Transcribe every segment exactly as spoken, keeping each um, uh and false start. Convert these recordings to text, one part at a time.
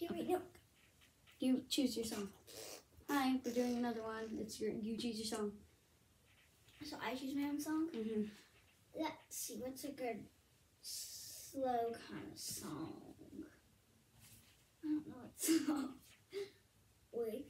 Okay, wait, no. You choose your song. Hi, we're doing another one. It's your you choose your song. So I choose my own song? Mm-hmm. Let's see, what's a good slow kind of song? I don't know what song. Wait.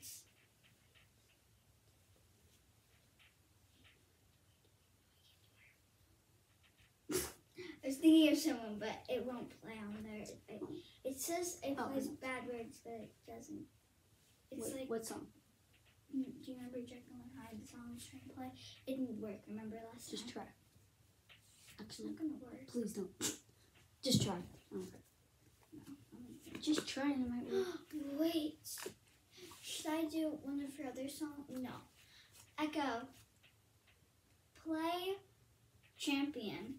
I was thinking of someone, but it won't play on there. It, it says it Oh. plays bad words, but it doesn't. It's What, like, what song? do you remember Jekyll and Hyde, the song I was trying to play? It didn't work, remember last Just time? try. It's not gonna work. Please don't. Just try. Okay. No, I'm gonna- Just try and it might work. Wait. Should I do one of her other songs? No. Echo. Play Champion.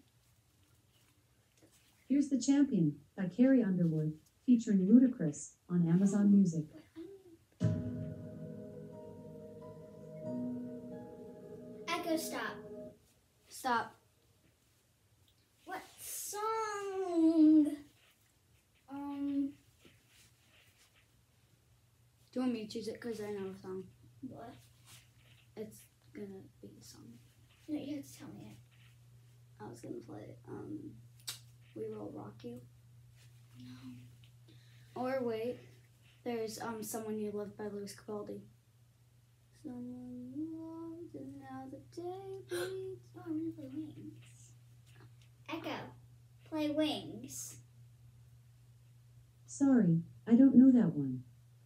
Here's the Champion by Carrie Underwood, featuring Ludacris on Amazon Music. Echo, stop. Stop. What song? Um, Do you want me to choose it? Because I know a song. what? It's gonna be a song. No, you have to tell me it. I was gonna play um We Will Rock You. No. Or wait, there's um Someone You Love by Louis Capaldi. Someone you loved and now the day bleeds. Oh, I'm gonna play Wings. Echo, play Wings. Sorry, I don't know that one.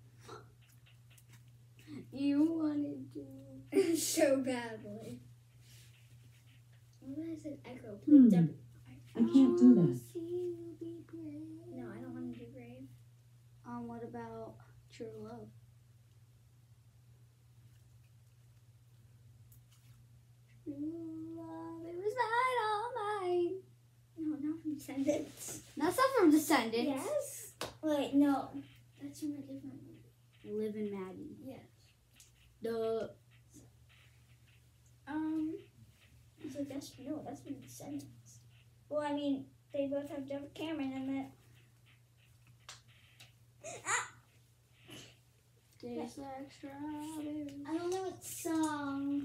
You wanted to. So badly. What is it? Echo, play Hmm. W. I can't do that. See you be brave. No, I don't want to do Brave. Um, what about True Love? True love, it was mine, all mine. No, not from Descendants. That's not from Descendants. Yes. Wait, no. That's from a different movie. Liv and Maddie. Yes. The Um. So that's no, that's from Descendants. Well, I mean, they both have Dove Cameron in it. Ah! Tastes like strawberries. I don't know what song.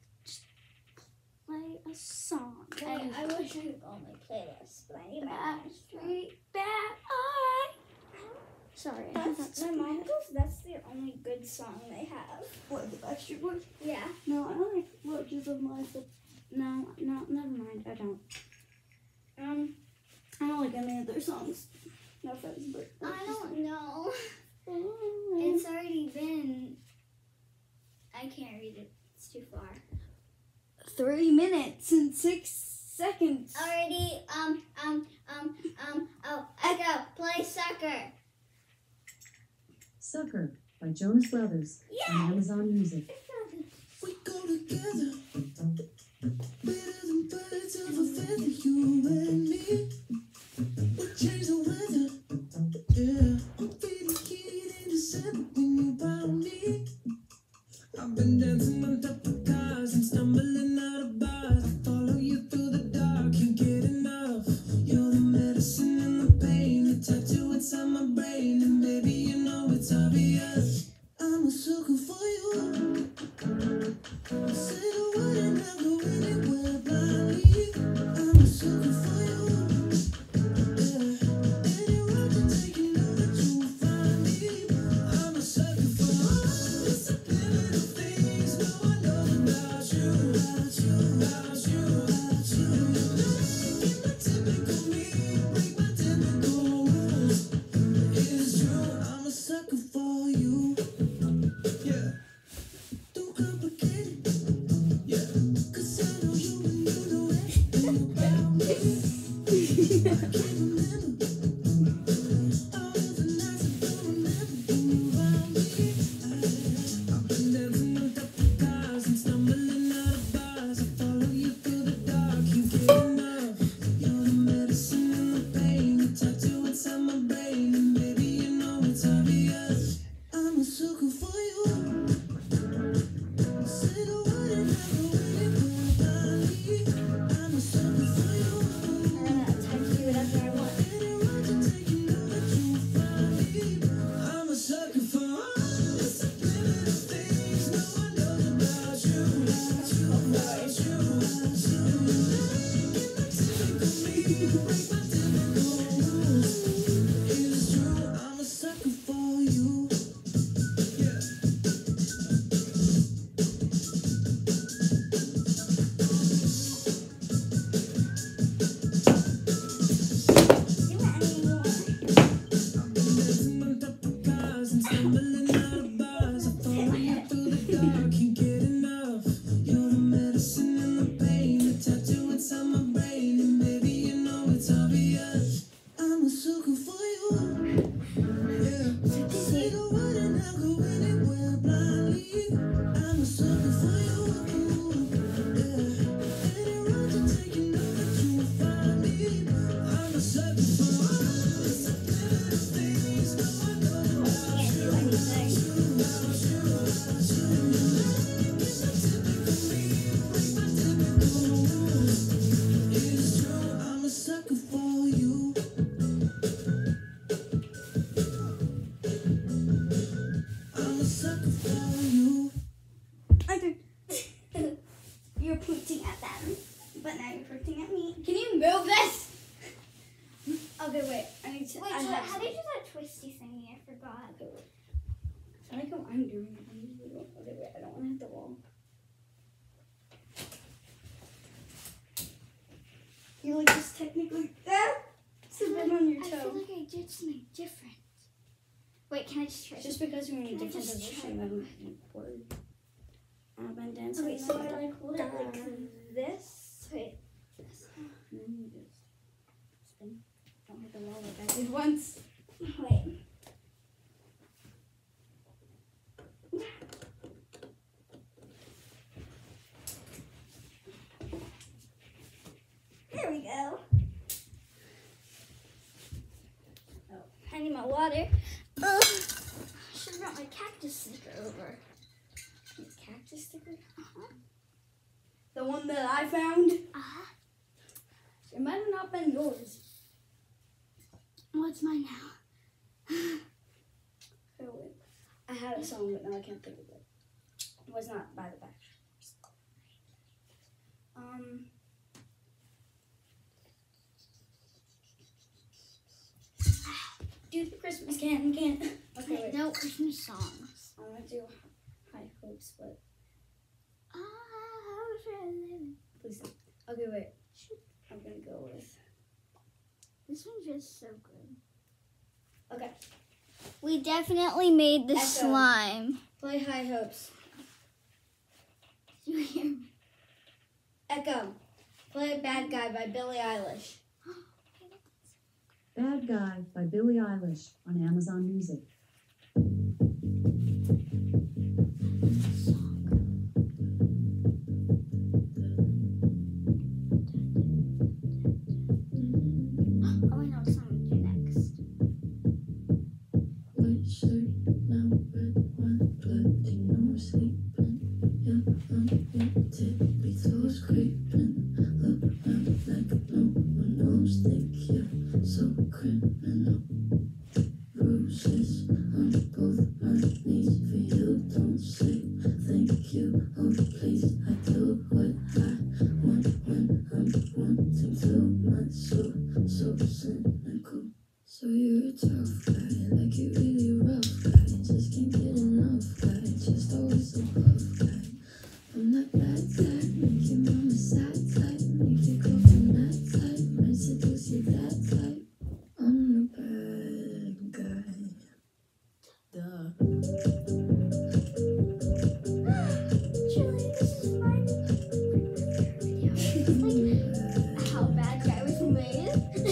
Play a song. I, I wish I could go on my playlist, but I need my Bad, mom's phone. sweet, bad, alright. Sorry, I think That's that's my mom goes. That's the only good song they have. What, the Backstreet Boys? Yeah. No, I don't like Roaches of Life. But no, no, never mind. I don't. Um. I don't like any of their songs. No offense, but I don't know. It's It's already been. I can't read it. It's too far. three minutes and six seconds. Already. Um. Um. Um. Um. Oh. Echo. Play soccer. Sucker by Jonas Brothers on Amazon Music. We go together, better than birds of a feather, you and me. We change the weather, yeah. I'm feeling heat in December when you found me. I've been dancing on top of cars and stumbling out of bars. I follow you through the dark, can't get enough. You're the medicine and the pain, the tattoo inside my brain, and baby, you know it's obvious. I'm a sucker for you. Say the word and I'll go anywhere blindly. I'm a sucker for you. sucker for you. Yeah. Do it anymore. I've been dancing on top of cars and stumbling out of bars. I'm falling through the dark, can't get enough. You're the medicine and the pain, the tattoo inside my brain, and baby you know it's obvious. I'm a sucker for you. Yeah. Say the word and I'll go anywhere blindly. I'm a sucker for you. Yeah. Any road you take, you know that you will find me. I'm a sucker for all the subliminal things. No, I know Can't do anything. it's true. I'm a sucker for you. I'm a sucker for you. Okay. You're pointing at them, but now you're pointing at me. Can you move this? Okay, wait. I need to. Wait, I so have how do you do that twisty thingy? I forgot. I like how I'm doing it. I'm just doing it. Okay, wait. I don't want to hit the wall. You're like just technically. Ah! Step on your I feel toe. like I did something different. Wait, can I just try? Just because you're in a Can I different just position try? than word. I've been dancing. Okay, so on I the like hold it like dark. this. Wait. And then you just spin. Don't hit the wall like I did once. Wait. There we go. Oh, I need my water. Ugh. I should have brought my cactus sticker over. Your cactus sticker? Uh-huh. The one that I found. Uh-huh. It might have not been yours. What's mine now? Oh, wait. I had a song, but now I can't think of it. It was not by the back. Um. Do the Christmas can can. Okay, wait. No Christmas songs. I want to do High Hopes, but Ah, how should I live? please don't. Okay, wait. I'm gonna go with. This one's just so good. Okay, We definitely made the Echo. slime. play High Hopes. You hear me? Echo, play Bad Guy by Billie Eilish. Bad Guy by Billie Eilish on Amazon Music. Oh, I know what song to do next. White shirt, now red wine, bloody no sleeping. Yeah, I'm your tippy toes creeping around like no one knows. Think you're so criminal. Bruises on both my knees for you. Don't say thank you. Oh, please, I do what I want when I'm wanting to. My soul, so cynical. So you're a tough guy, like you really rough guy. Just can't get enough guy, just always above guy. I'm that bad type, make your mama sad type, make your girlfriend that type, might seduce you that type. I'm the bad guy. Duh. Julie, this is mine. Like how Bad Guy was made.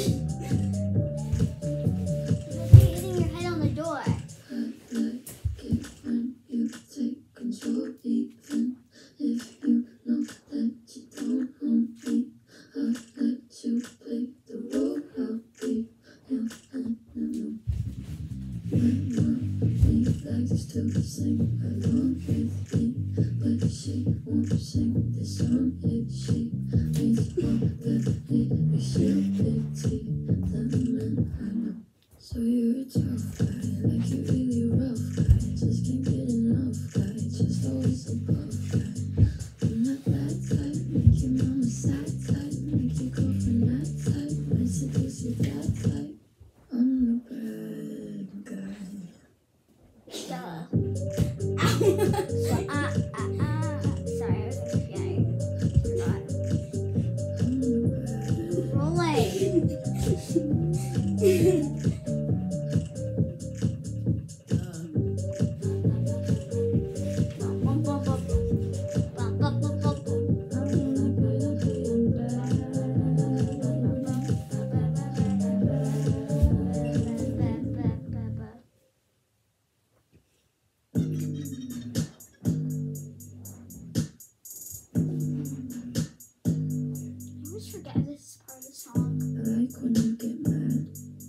You're hitting your head on the door. I like it when you take control, even if you know that you don't own me. I'll let you play the role. I'll be your enemy. My mommy likes to sing along with me, but she won't sing this song if she means more than it. She'll pity the men I know. So you're a tough guy, like you really rough guy. Just can't get enough guy, just always above guy. I'm that bad type, make your mama sad type, make your girlfriend that type, might seduce you that type. I'm the bad guy. Duh. Ow. Ah, ah, ah. Sorry, I was in the piano. Forgot. Rolling. I always forget this is part of the song. I like when you get mad.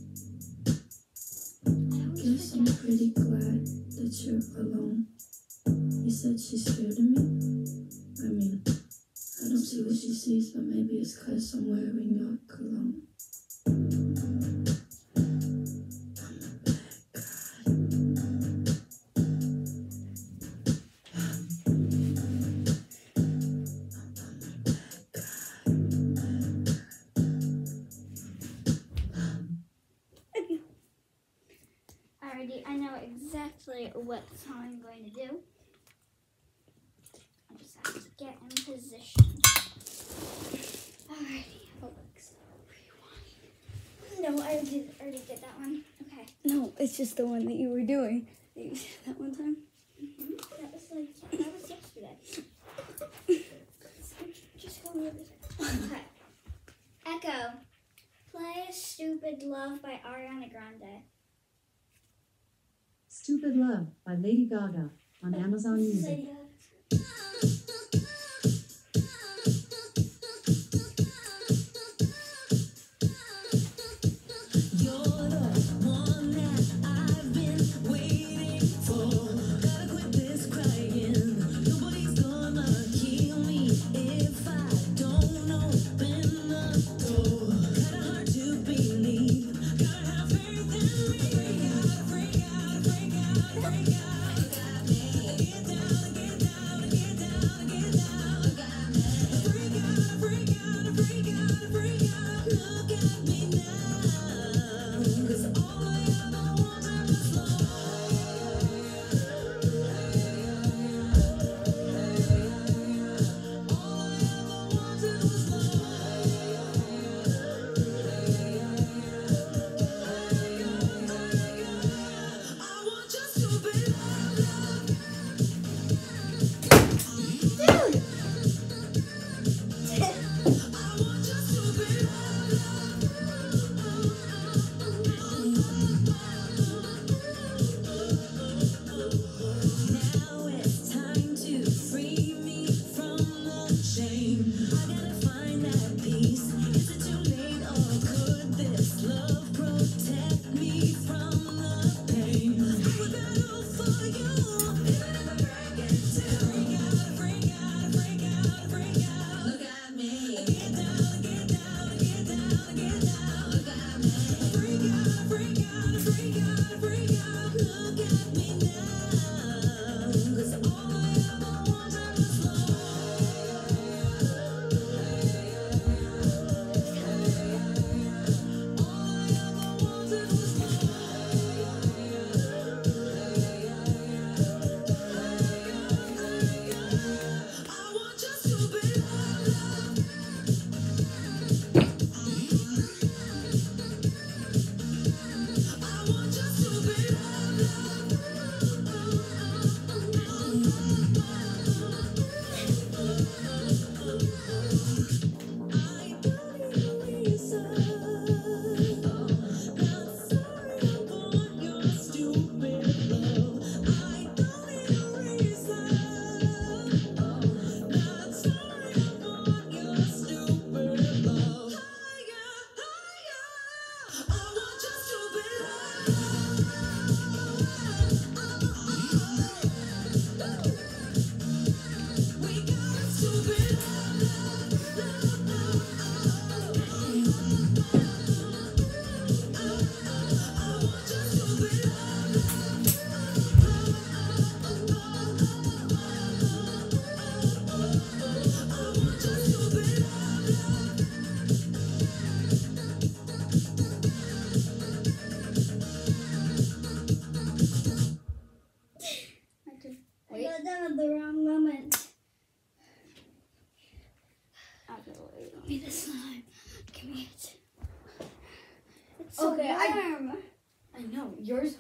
I always Guess I'm forget. pretty glad that you're alone. You said she's scared of me? I mean, I don't see what she sees, but maybe it's cause I'm wearing your cologne. Alrighty, I know exactly what song I'm going to do. I just have to get in position. Alrighty, Alexa, rewind. No, I already, already did that one. Okay. No, it's just the one that you were doing. That you said that one time. Mm-hmm. That was like, that was yesterday. Just go over there. Okay. Echo, play Stupid Love by Ariana Grande. Stupid Love by Lady Gaga on Amazon Music. Lady Gaga. You're the one that I've been waiting for. Gotta quit this crying. Nobody's gonna kill me if I don't open the door. Kinda hard to believe. Gotta have faith in me. Break out, break out, break out. Get down, get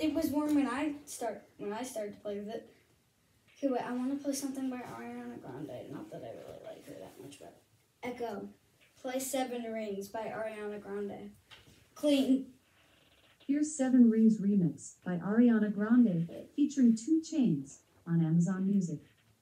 it was warm when I start when I started to play with it. Okay, wait. I want to play something by Ariana Grande. Not that I really like her that much, but Echo. Play Seven Rings by Ariana Grande. Clean. Here's Seven Rings Remix by Ariana Grande, featuring Two Chainz on Amazon Music.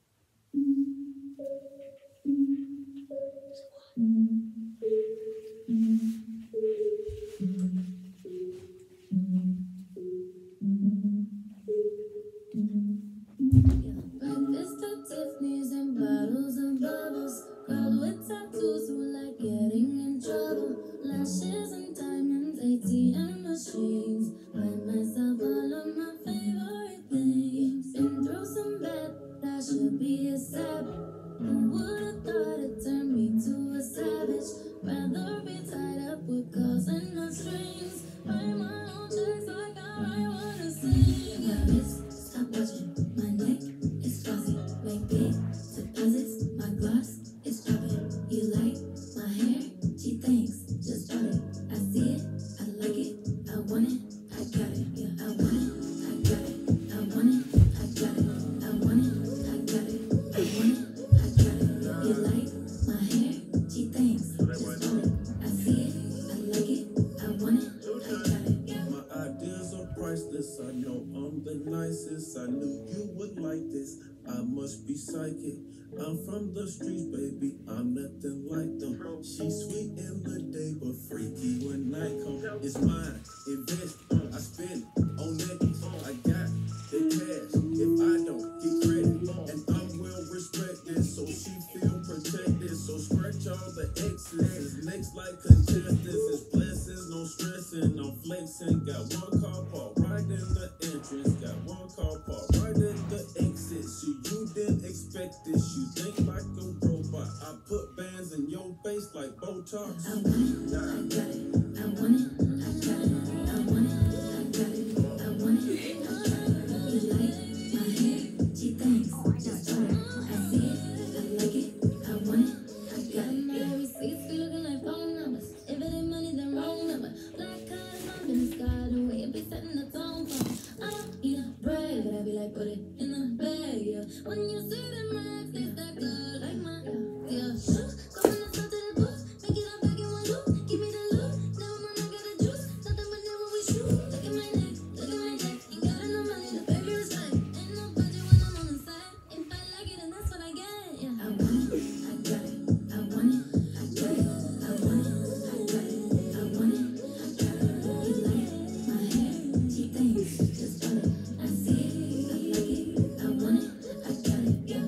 Breakfast at Tiffany's and bottles and bubbles. Girl with tattoos who like getting in trouble. Lashes and diamonds, A T M machines. Buy myself all of my favorite things. Been through some bad, that should be a sap. Who would've thought it turned me to a savage? Rather be tied up with calls and not strings. Write my own checks like I wanna sing. My wrist, stop watching. My neck is glossy. Make big deposits. My gloss is dropping. You like my hair? She thinks. Just bought it. I see it. I like it. I want it. I got it. Yeah, I want it. I got it. I want it. I got it. I want it. I got it. I want it. I got it. You like my hair? She thinks. Just bought it. I see it. I like it. I want it. I got it. Yeah. My ideas are priceless. I know I'm the nicest. I knew you would like this. I must be psychic. I'm from the streets, baby. I'm nothing like them. She's sweet in the day, but freaky when night comes. It's mine. Invest. I spend on it. I got the cash. If I don't get credit, and I'm well respected, so she feel protected. So scratch all the X's. Next like contestants. It's blessings, no stressing. I'm flexing. Got one car parked right in the entrance. Got one car parked right at the exit. So you didn't expect this. You think like a robot. I put bands in your face like Botox. I want it, I got it. I want it, I got it. I want it, I got it. I want it, I got it. You like my hair? She thinks. Just bought it. I see it. I like it. I want it. I got it. My receipts be looking like phone numbers. If it ain't money, then wrong number. Black cars up in the sky, the way it be setting the tone for me. I don't need a brag, but I be like, put it in the bag, yeah. When you see them racks, they stack up like my, yeah. Go in the south to the booth, make it up back in one loop. Give me the loot, never mind, I got the juice. Nothing but never we shoot. Look at my neck, look at my neck. Ain't got enough money to pay me respect. Ain't no budget when I'm on the side. If I like it, then that's what I get, yeah. I want it, I got it. I want it, I got it. I want it, I got it. I want it, I got it. You like my hair? She thinks. Just bought it. I see it, I like it. I want it, I got it, yeah.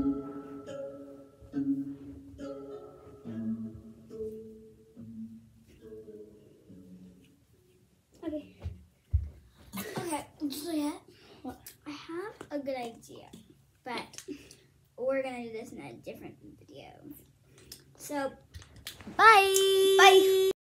Okay. Okay, Juliet. What? I have a good idea, but we're gonna do this in a different video. So, bye. Bye.